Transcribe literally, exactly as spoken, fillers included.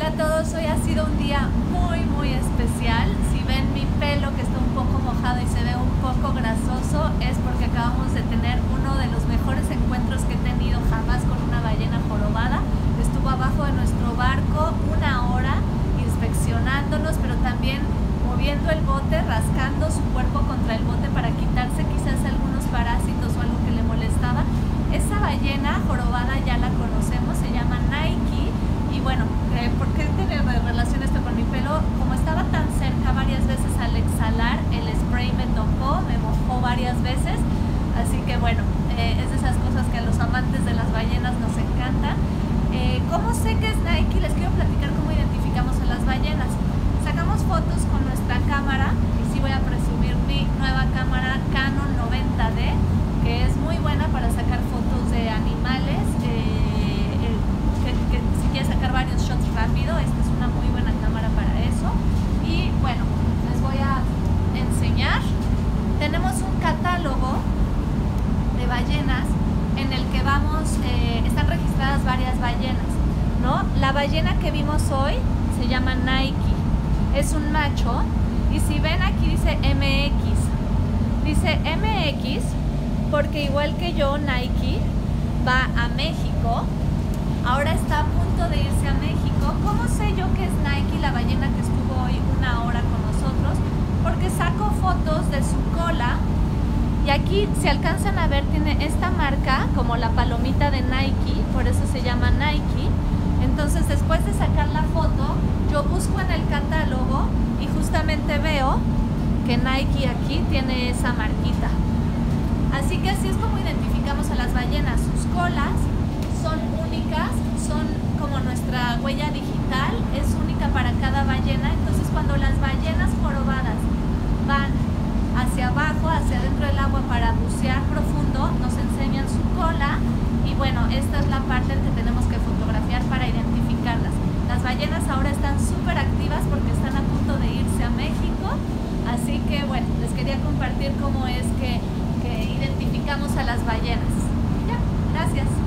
Hola a todos, hoy ha sido un día muy muy especial. Si ven mi pelo que está un poco mojado y se ve un poco grasoso, es porque acabamos de tener uno de los mejores encuentros que he tenido jamás con una ballena jorobada. Estuvo abajo de nuestro barco una hora inspeccionándonos, pero también moviendo el bote, rascando su cuerpo contra el bote para quitarse quizás algunos parásitos o algo que le molestaba. Esa ballena jorobada ya la conocemos, se llama Nike. Y bueno, eh, ¿por qué tiene relación esto con mi pelo? Como estaba tan cerca varias veces al exhalar, el spray me tocó, me mojó varias veces. Así que bueno, eh, es de esas cosas que a los amantes de las ballenas nos encantan. Eh, ¿Cómo sé que es Nike? Les quiero platicar cómo identificamos a las ballenas. Sacamos fotos con nuestra cámara, y sí voy a presumir mi nueva cámara Canon noventa D, que es muy buena para sacar fotos de animales. Eh, eh, que, que si quieres sacar varios shots rápido, esta es una muy buena cámara para eso. Y bueno, les voy a enseñar. Tenemos un catálogo de ballenas en el que vamos, eh, están registradas varias ballenas, ¿no? La ballena que vimos hoy se llama Nike, es un macho, y si ven aquí dice M X, dice M X porque igual que yo, Nike va a México, ahora está a punto de irse a México. ¿Cómo sé yo que es Nike la ballena que estuvo hoy una hora con nosotros? Porque saco fotos de su cola. Y aquí, si alcanzan a ver, tiene esta marca como la palomita de Nike, por eso se llama Nike. Entonces, después de sacar la foto, yo busco en el catálogo y justamente veo que Nike aquí tiene esa marquita. Así que así es como identificamos a las ballenas. Sus colas son únicas, son como nuestra huella digital, es única para cada ballena. Entonces, cuando las ballenas jorobadas van hacia abajo, hacia dentro del agua para bucear profundo, nos enseñan su cola, y bueno, esta es la parte en que tenemos que fotografiar para identificarlas. Las ballenas ahora están súper activas porque están a punto de irse a México, así que bueno, les quería compartir cómo es que, que identificamos a las ballenas. Ya, gracias.